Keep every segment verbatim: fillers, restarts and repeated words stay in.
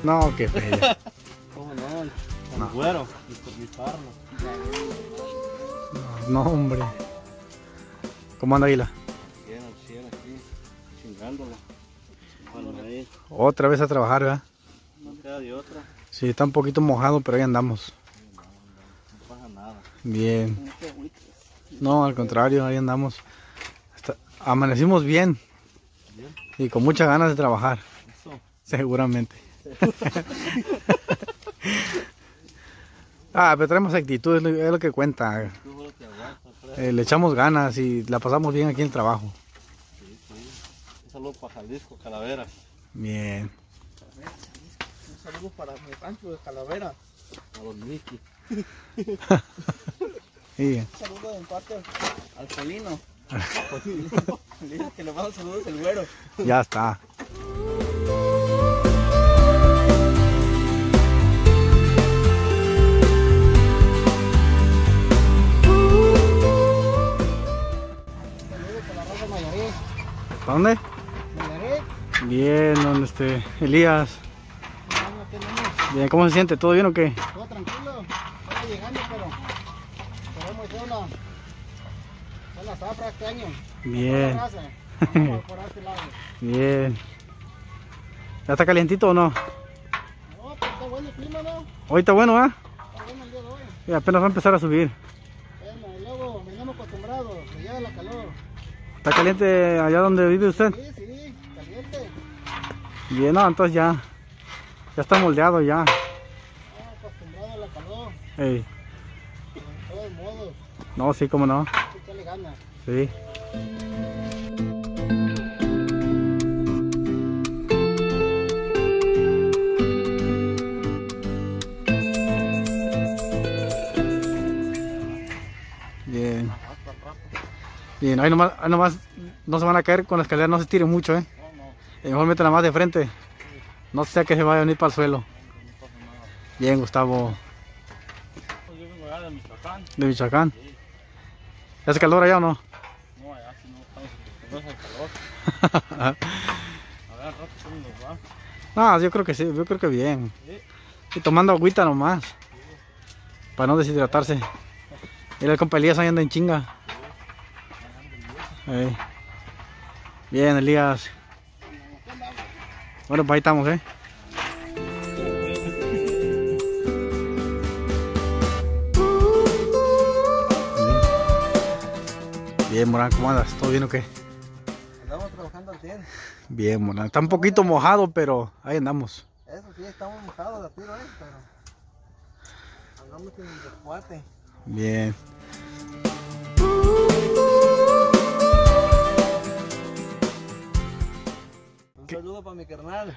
No, qué feo. ¿Cómo no? El, el No. güero, mi, mi parno. No, hombre. ¿Cómo anda Águila? Bien al cielo aquí, chingándolo. Bueno, ahí Otra vez a trabajar, ¿verdad? no queda de otra. Sí, está un poquito mojado, pero ahí andamos. No, no, no pasa nada. Bien. No te agüites. No, al contrario, ahí andamos. Está- amanecimos bien Bien, y con muchas ganas de trabajar, eso. seguramente. Ah, pero tenemos actitud, es lo, es lo que cuenta. Tú solo te aguantas, pues. Eh, le echamos ganas y la pasamos bien aquí en el trabajo. Sí, sí. Un saludo para Jalisco, Calavera. Bien. Un saludo para mi rancho de Calavera. A los Mickey. Sí. Un saludo de mi parte al Polino. Dice que le mando saludos el güero. Ya está. Saludos para la raza Nayarit. ¿Para dónde? Nayarit. Bien, don este, Elías. Vamos, ¿qué tenemos? Bien, ¿cómo se siente? ¿Todo bien o qué? Todo tranquilo. Estamos llegando, pero queremos hacer una, una zafra este año. Bien. Para la raza. Vamos por este lado. Bien. ¿Ya está calientito o no? No, pues está bueno el clima, ¿no? Hoy está bueno, ¿ah? Está bueno el día de hoy. Y apenas va a empezar a subir. Bueno, y luego venimos acostumbrados, se lleva la calor. ¿Está caliente allá donde vive usted? Sí, sí, caliente. Bien, no, entonces ya. Ya está moldeado ya. Estamos acostumbrados a la calor, Ey. de todos modos. No, sí, cómo no. Hay que echarle ganas. Sí. Bien. Bien, ahí nomás, ahí nomás no se van a caer con la escalera, no se tiren mucho, eh. No, no, Y mejor métela más de frente. No sea que se vaya a venir para el suelo. no pasa nada. Bien, Gustavo, Pues yo vengo allá de Michoacán. de Michoacán. Sí. ¿Hace calor allá o no? No, allá sí no estamos acostumbrados al calor. A ver, al rato cómo nos va. No, yo creo que sí, yo creo que bien. Sí. Y tomando agüita nomás. Para no deshidratarse. Mira el compa Elías ahí anda en chinga. Ey. Bien, Elías. Bueno, pues ahí estamos, eh. Bien, Morán, ¿cómo andas? ¿Todo bien o qué? Estamos trabajando al cien. Bien, Morán. Está un poquito mojado, pero ahí andamos. Eso sí, estamos mojados de tiro, ¿eh? Pero andamos en el descuate. Bien. Un saludo para mi carnal.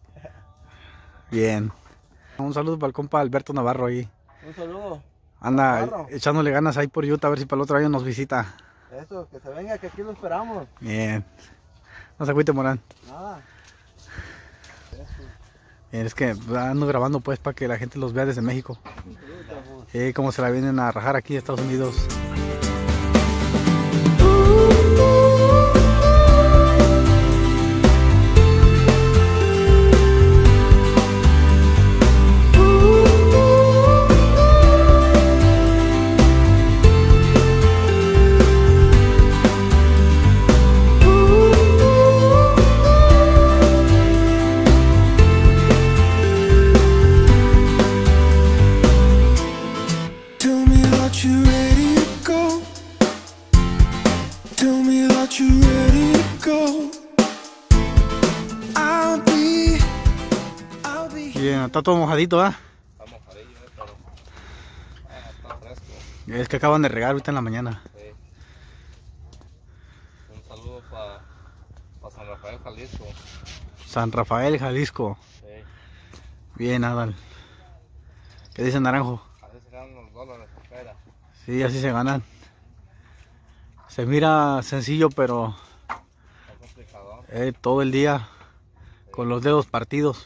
Bien. Un saludo para el compa Alberto Navarro ahí. Un saludo. Anda Navarro. echándole ganas ahí por Utah a ver si para el otro año nos visita. Eso, que se venga, que aquí lo esperamos. Bien. No se agüite, Morán. Nada. Eso. Bien, es que ando grabando pues para que la gente los vea desde México. Un saludo, chavos. Eh, cómo se la vienen a rajar aquí de Estados Unidos. Tell me that you're ready to go. Tell me that you're ready to go. I'll be, I'll be. Bien, está todo mojadito, ¿ah? Está mojadillo, eh, pero ah, está fresco. Es que acaban de regar ahorita en la mañana. Sí. Un saludo para pa San Rafael, Jalisco. San Rafael, Jalisco. Sí. Bien, Adal. ¿Qué dice Naranjo? Así se ganan los dólares afuera. Sí, así se ganan. Se mira sencillo, pero Está complicado. eh, todo el día con los dedos partidos.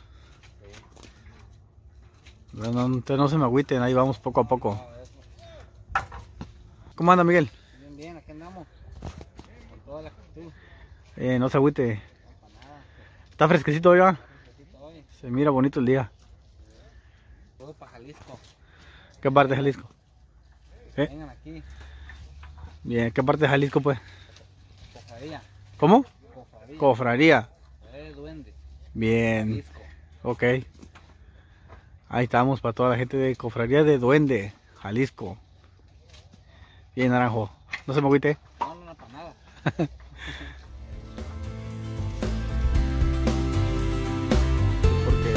No, no, ustedes no se me agüiten, ahí vamos poco a poco. Nada de eso. ¿Cómo anda, Miguel? Bien, bien, aquí andamos. Con toda la actitud. Eh, no se agüite. No para nada. Está fresquecito, oiga. Fresquecito hoy. Se mira bonito el día. Todo para Jalisco. ¿Qué parte de Jalisco? ¿Eh? Vengan aquí. Bien, ¿qué parte de Jalisco pues? Cofradía. ¿Cómo? Cofradía. Cofradía. Eh, duende. Bien, Jalisco. ok. Ahí estamos para toda la gente de Cofradía de Duende, Jalisco. Bien, Naranjo. No se me agüite. No, no, no, para nada. Porque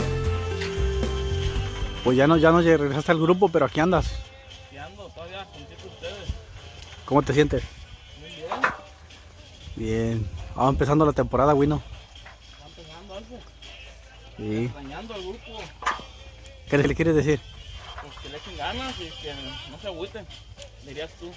pues ya no, ya no regresaste al grupo, pero aquí andas. Y ando todavía contigo ustedes. ¿Cómo te sientes? Muy bien. Bien. Vamos empezando la temporada, Wino. ¿Están empezando algo? Sí. Extrañando al grupo. ¿Qué le quieres decir? Pues que le echen ganas y que no se agüiten. Dirías tú.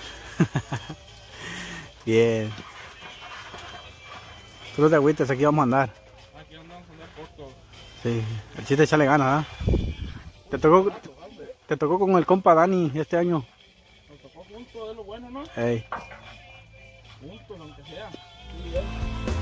Bien. Tú no te agüites, aquí vamos a andar. Aquí andamos a andar cortos. Sí, el chiste es echarle ganas, ¿ah? Te tocó, te tocó con el compa Dani este año. Nos tocó juntos, es lo bueno, ¿no? Ey. Juntos, aunque sea. Sí, bien.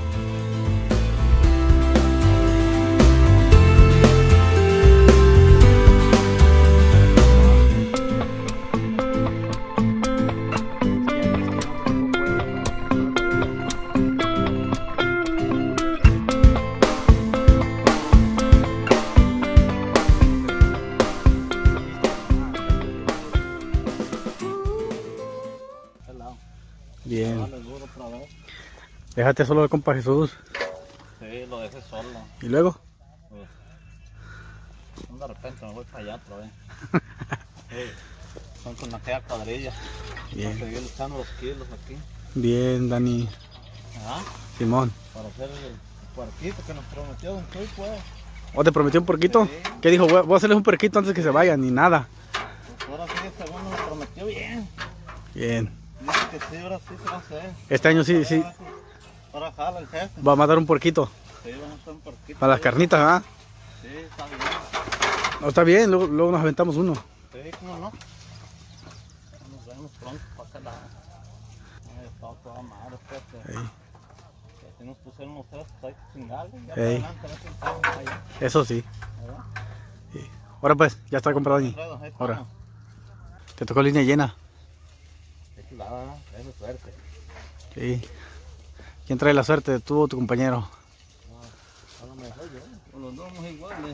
Bien. Dale duro otra vez. Déjate solo el compa Jesús. Sí, lo dejé solo. ¿Y luego? Pues, de repente me voy para allá otra vez. Sí, son con aquella cuadrilla. Bien. Para seguir luchando los kilos aquí. Bien, Dani. ¿Ah? Simón. Para hacer el puerquito que nos prometió Don Chuy, pues. ¿O te prometió un porquito? Sí. ¿Qué dijo? Voy a voy a hacerles un porquito antes que se vayan, ni nada. Pues ahora sí, según nos prometió bien. Bien. Dice que sí, ahora sí se va a hacer. Este año sí, sí. Ahora jala el jefe. Va a matar un porquito. Sí, vamos a hacer un puerquito. Para las carnitas, ¿ah? Sí, está bien. No, está bien, luego, luego nos aventamos uno. Sí, cómo no. Nos vemos pronto para acá. Ay, estaba toda madre, pues. que- Ey. que Así nos pusieron ustedes, pues hay que chingarle. Ya para Ey. adelante, a ver si estamos allá. Eso sí. ¿Verdad? Ahora pues, ya está comprado Dani. Alfredo, ahí Ahora. estamos. Te tocó línea llena. Qué chulada, esa es suerte. Sí. ¿Quién trae la suerte? ¿Tú o tu compañero? A lo mejor yo, o los dos somos iguales.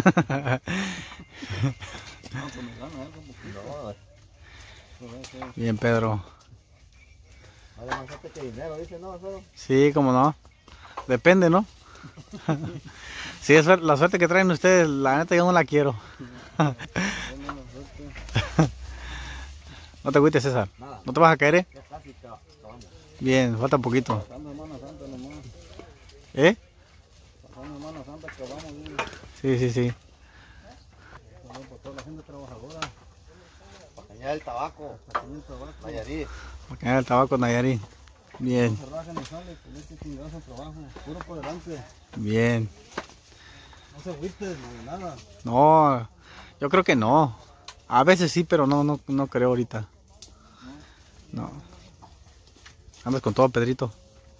No, pues me gana eso, porque no, pues, sí. Bien, Pedro. Hay más suerte que dinero, dice, ¿no, Alfredo? Sí, cómo no. Depende, ¿no? Sí, es suer- la suerte que traen ustedes, la neta yo no la quiero. Hay menos suerte. No te agüites, César. Nada, ¿No te vas a caer, eh? ya casi acabamos. Bien, falta poquito. Pasando Semana Santa nomás. ¿Eh? Pasando Semana Santa acabamos, digo. Sí, sí, sí. Saludos por toda la gente trabajadora. Para cañar el tabaco. Para cañar el tabaco. Nayarit. Para caer el tabaco, Nayarit. Bien, No se raja ni sale, con este chingazo trabajo. Puro por delante. bien. No se agüites, ni nada. No, yo creo que no. A veces sí, pero no, no, no creo ahorita. No. Andas con todo, Pedrito.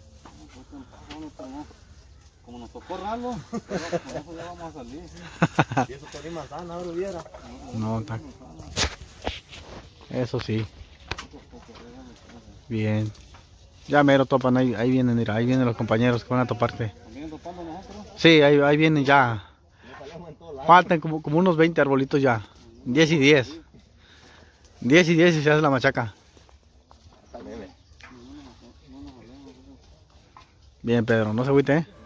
Como nos tocó ralo, pero con eso ya vamos a salir. ¿Sí? Y eso te más sana, ahora hubiera. No, está. Eso sí. Bien. Ya mero topan, ahí, ahí vienen, mira, ahí vienen los compañeros que van a toparte. ¿También topando nosotros? Sí, ahí, ahí vienen ya. Ya salimos en todos lados. Faltan como, como unos veinte arbolitos ya. diez y diez. diez y diez y se hace la machaca. Está leve. Bien, Pedro, no se agüite, ¿eh?